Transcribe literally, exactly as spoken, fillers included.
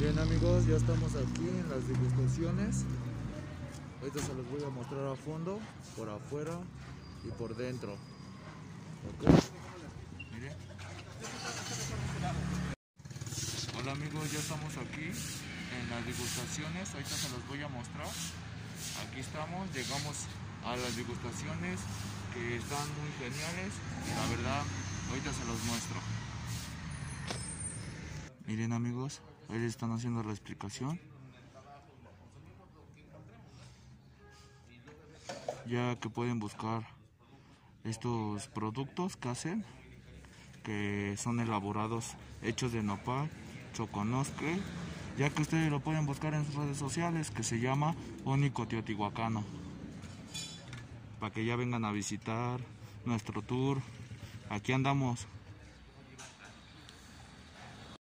Miren amigos, ya estamos aquí en las degustaciones. Ahorita se los voy a mostrar a fondo, por afuera y por dentro. ¿Ok? Miren. Hola amigos, ya estamos aquí en las degustaciones. Ahorita se los voy a mostrar. Aquí estamos, llegamos a las degustaciones que están muy geniales y la verdad, ahorita se los muestro. Miren amigos, ahí les están haciendo la explicación. Ya que pueden buscar estos productos que hacen, que son elaborados, hechos de nopal, choconosque, ya que ustedes lo pueden buscar en sus redes sociales, que se llama Único Teotihuacano, para que ya vengan a visitar nuestro tour. Aquí andamos.